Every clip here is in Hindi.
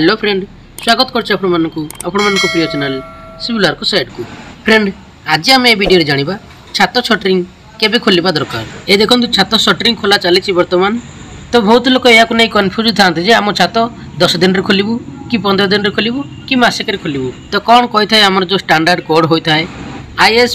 हेलो फ्रेंड, स्वागत करछि आपन प्रिय चैनल सिविलर को साइड को। फ्रेंड, आज आम ए वीडियो जानिबा छात शटरिंग केबे खोलिबा दरकार। ए देखंतु छात शटरिंग खोला चली वर्तमान। तो बहुत लोग या नहीं कन्फ्यूज थाते जे आम छात 10 दिन रे खोलिबू कि 15 दिन रे खोलिबू कि मासक रे खोलिबू। तो कौन कही थाए आमर जो स्टैंडर्ड कोड होता है IS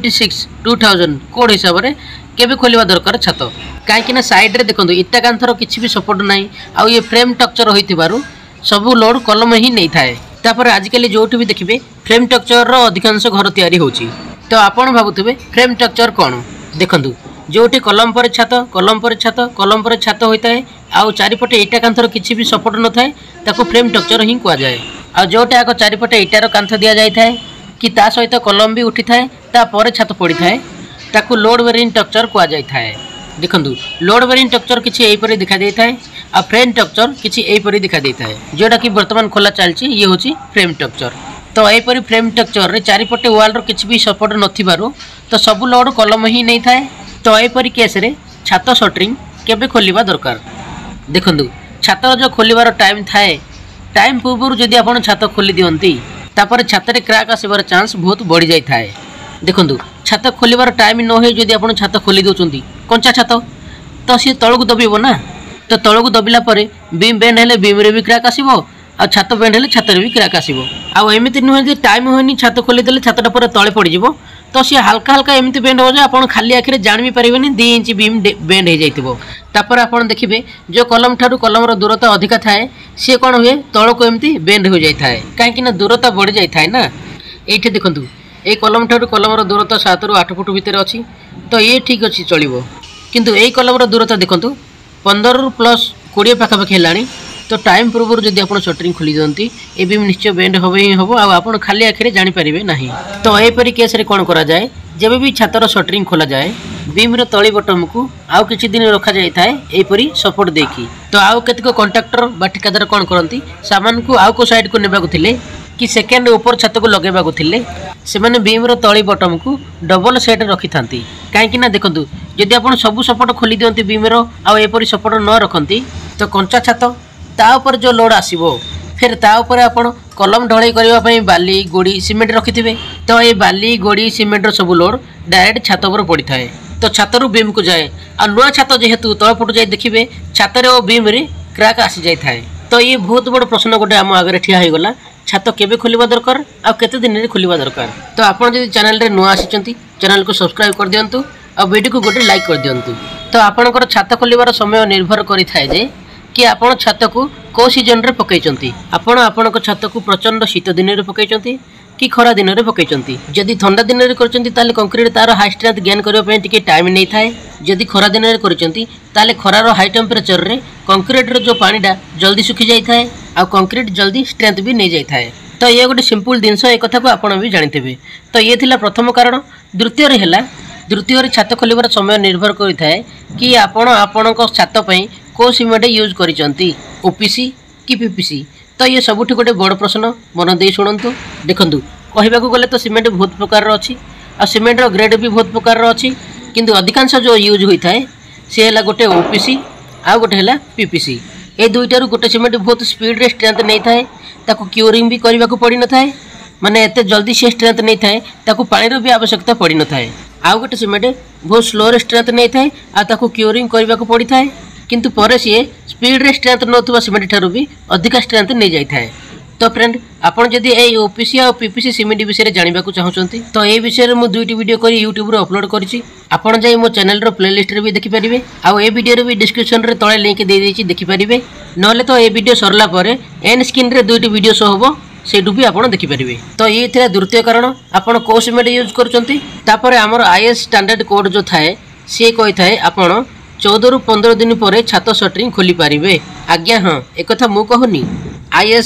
456/2000 कोड हिसाब रे केबे खोलिबा दरकार छात। कहीं साइड रे देखंतु इटा कांथर किछि भी सपोर्ट नाही आ ये फ्रेम स्ट्रक्चर होइतिबारु सबू लोड कलम ही नहीं थाए। तापर आजिकल जो भी देखिए फ्रेम स्ट्रक्चर अधिकांश घर तैयारी होची। तो आपण भाबुथिबे फ्रेम स्ट्रक्चर कौन देखंतु जोटी कलम पर छात कलम पर छात कलम पर छात होता है आउ चारिपटे इटा कांथर किछि भी सपोर्ट न थाए ताको फ्रेम स्ट्रक्चर ही कुआ जाए। आ जोटा आको चारिपटे इटार कांथ दिया जाय थाए कि ता सहित कलम भी उठी थाए ता पर छात पड़ी थाए ताको लोड बेरिंग स्ट्रक्चर कुआ जाय थाए। देखंतु लोड बेरिंग स्ट्रक्चर किछि एई परि दिखा देय थाए आ फ्रेम स्ट्रक्चर किछि एई परि दिखा देय थाए जोटा कि वर्तमान खोला चलछि ये होछि फ्रेम स्ट्रक्चर। तो एई परि फ्रेम स्ट्रक्चर रे चारिपटे वाल रो किछि भी सपोर्ट नथिबारु तो सब लोड कलम ही नहीं थाए। तो एई परि केस रे छात शटरिंग केबे खोलिबा दरकार। देखंतु छात जो खोलिबार टाइम थाए टाइम पूर्व जदि आपण छात खोली दियंती तापर छात रे क्रैक आसीबार चांस बहुत बढ़ी जाय थाए। देखंतु छात खोलिबार टाइम न होय जदि आपण छात खोली दोचंती कंचा छात तो सी तळकु दबिबो ना। तो तळकु दबिला परे बीम बेंड हेले बीम रे भी क्रैक आसीबो आ छात बेंड हेले छात रे भी क्रैक आसीबो। आ एमिति नुहे जे टाइम होनी छात खोली देले छातटा पर तळे पड़ी जिवो तो सी हल्का हल्का एमिति बेंड हो जाए आपण खाली आखिरे जानि भी परिबेनी 2 इंच बीम बेंड हे जाइतिबो। तापर आपण देखिबे जो कलम ठारू कलम रो दूरता अधिका थाए सी कोन हुए तळकु एमिति बेंड हो जाय थाए काहे कि ना दूरता बढ़ी जाय थाए ना। एठी देखंतु ए कलम ठारू कलम रो दूरता 7 रु 8 फुट भितर अछि तो ये ठीक अछि चलिबो। किंतु ए कलम रो दूरता देखंतु 15 रु प्लस 20 पाखापाखि हेलाणी। तो टाइम पूर्व जदि आप शटरिंग खोली दियंती ए बीम निश्चय बेंड होबे ही होबो आ आपण खाली आखिरे जानि परिबे नाही। तो ए परि केस रे कोन करा जाए जेबे भी छातर शटरिंग खोला जाए बीम रो तळी बटम को आउ किछि दिन रखा जाय थाए ए परि सपोर्ट देकी। तो आउ केतको कॉन्ट्रैक्टर बा ठेकेदार कोन करंती सामान को आउ को साइड को नेबा को थिले कि सेकेंड ऊपर छत को लगेबा को थिले से माने बीम रो तळी बटम को डबल सेट रखि थांती। काहे कि ना देखंतु जदि आपण सब सपोर्ट खोली दियंती बीम रो आ ए परि सपोर्ट न रखंती तो कंचा छत ता ऊपर जो लोड आसीबो फिर ता ऊपर आपण कलम ढळई करबा पई बाली गोड़ी सीमेंट रखिथिबे तो ए बाली गोड़ी सीमेंट रो सब लोड डायरेक्ट छत ऊपर पड़ी थाए। तो छत रो बीम को जाए आ नुआ छत जेहेतु तळ पटु जाय देखिबे छत रे ओ बीम रे क्रैक आसी जाय थाए। तो ये बहुत बड़ प्रश्न गोटे आम आगे ठिया हो गला छात केबे खोलिबा दरकार आ केते दिन रे खोलिबा दरकार। तो आपण जदि चैनल रे नुआ आसीचंती चैनल को सब्सक्राइब कर दियंतु आ वीडियो को गोटे लाइक कर दियंतु। तो आपनकर छात खोलिबार समय निर्भर करि थाए जे कि आपण छात को सीजन रे पकैचंती। आपण आपनक छात को प्रचंड शीत दिन रे पकैचंती कि खरा दिन रे पकैचंती। जदि ठंडा दिन रे करचंती ताले कंक्रीट तार हाई स्ट्रेंथ गेन करबा पई टिके टाइम नै थाए। जदि खरा दिन रे करचंती ताले खरार हाई टेम्परेचर रे कंक्रीट रो जो पानीडा जल्दी सुखी जाय थाए आ कंक्रीट जल्दी स्ट्रेंथ भी नै जाय थाए। तो ये गोटे सिंपल जिनस ए कथा को आपण भी जानिथिबे। तो ये थिला प्रथम कारण। द्वितीय रे हैला द्वितीय रे छात खोलिबार समय निर्भर करि थाए कि आपण आपनक छात पई को सीमेंट यूज करिसंती ओपीसी कि पीपीसी। तो ये सबुठी गोटे बड़ प्रश्न मन दे सुनंतु। देखंतु कहिबा को गले तो सीमेंट बहुत प्रकार रो अछि आ सीमेंट रो ग्रेड भी बहुत प्रकार रो अछि किंतु अधिकांश जो यूज होई थाए से हैला गोटे ओपीसी आ गोटे हैला पीपीसी। ए दुईटारु गोटे सीमेंट बहुत स्पीड रे स्ट्रेंथ नै थाए ताको क्यूरिंग भी करबा को पड़ी न थाए माने एते जल्दी से स्ट्रेंथ नै थाए ताको पानी रो भी आवश्यकता पड़ी न थाए। आ गोटे सीमेंट बहुत स्लो रे स्ट्रेंथ नै थाए आ ताको क्यूरिंग करबा को पड़ी थाए किंतु परे सी स्पीड रे स्ट्रेंथ नथुवा सीमेंट ठारू भी अधिक स्ट्रेंथ नै जाय थाए। तो फ्रेंड आपण जदि ए ओपीसी और पीपीसी सीमेंट विषय रे जानिबा को चाहउचंती तो ए विषय रे मु दुईटी वीडियो करी YouTube रे अपलोड करछि। आपण जाई मो चैनल रो प्लेलिस्ट रे भी देखि परिबे आ ए वीडियो रे भी डिस्क्रिप्शन रे तळे लिंक दे देछि देखि परिबे नले तो ए वीडियो सरला परे एंड स्क्रीन रे दुईटी वीडियो शो होबो सेटु भी आपण देखि परिबे। तो ये थिला द्वितीय कारण आपण को सीमेंट यूज करचंती। तापर हमर IS स्टैंडर्ड कोड जो थाए से कहि थाए आपण 14 रु 15 दिन पर छात शटरिंग खोली पारिबे। आज्ञा हाँ एक कथा मु कहूनी IS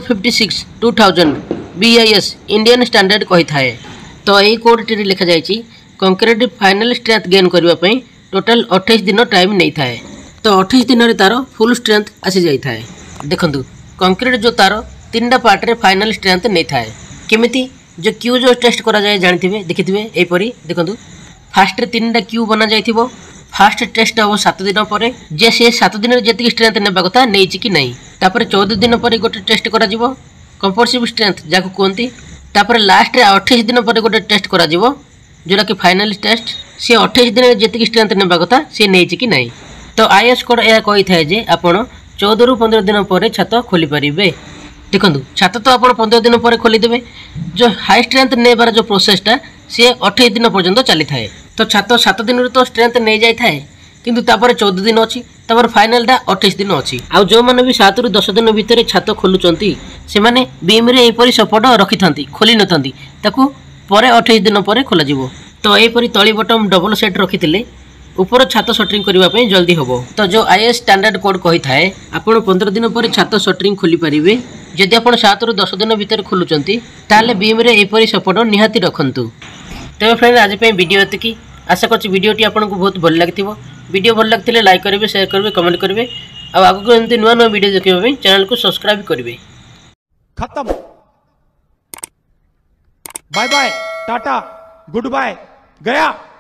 456/2000 BIS इंडियन स्टैंडर्ड कही थाए। तो यही कोड टी लिखा जाइछि कंक्रीट फाइनल स्ट्रेंथ गेन करबा पई टोटल 28 दिन टाइम नै थाए। तो 28 दिन रे तारो फुल स्ट्रेंथ आसी जाई थाए। देखंतु कंक्रीट जो तारो तीनटा पार्ट रे फाइनल स्ट्रेंथ नै थाए केमिति जो क्यू जो टेस्ट करा जाय जानथिबे देखिथिबे ए परी देखंतु फास्ट रे तीनटा क्यू बना जायथिबो फास्ट टेस्ट हम 7 दिन पर जे सी 7 दिन जी स्ट्रेंथ ने कथा नहीं कि नहीं। तापर 14 दिन पर गोटे टेस्ट करा कंपलसिव स्ट्रेंथ जहाँ कहते। तापर लास्ट 28 दिन पर गोटे टेस्ट करा जोटा कि फाइनल टेस्ट सी 28 दिन जी स्ट्रेंथ ने कथा सी नहीं कि नहीं। तो आईएएस कोड यह कही थाए जे आपण 14 ରୁ 15 दिन पर छात खोली पारे। देखो छात तो आप 15 दिन पर खोलीदेवे। जो हाई स्ट्रेंथ नेबार जो प्रोसेसटा सी 28 दिन पर्यंत चली थाए। तो छात 7 दिन तो स्ट्रेंथ नहीं जाए थाए किंतु तापर 14 दिन अच्छी तापर फाइनलटा 28 दिन अच्छी। आउ जो मैंने भी 7 ରୁ 10 दिन भितर छात खोलुंट से मैंने बीम रे एपरी सपोर्ट रखी था खोली न ताकू पर 28 दिन पर खोल। तो यहपरी तली बटम डबल सेट रखी ऊपर छात सटरिंग करने जल्दी हम। तो जो आईएएस स्टैंडर्ड कोड कही थाए आपड़ 15 दिन पर छात सटरिंग खोली पारे। जदि आप 7 ରୁ 10 दिन भितर खोलुंट ताले बीम रे एपरी सपोर्ट निहाती रखु। तेज फ्रेंड आज वीडियो एतिकी। आशा कर वीडियोटी आपको बहुत भल लगी। वीडियो भल लगी लाइक करेंगे, शेयर करेंगे, कमेंट करेंगे। आगू एमती नुआ नुआ वीडियो देखा चैनल को सब्सक्राइब करेंगे। खत्म। Bye bye, tata, goodbye, गया।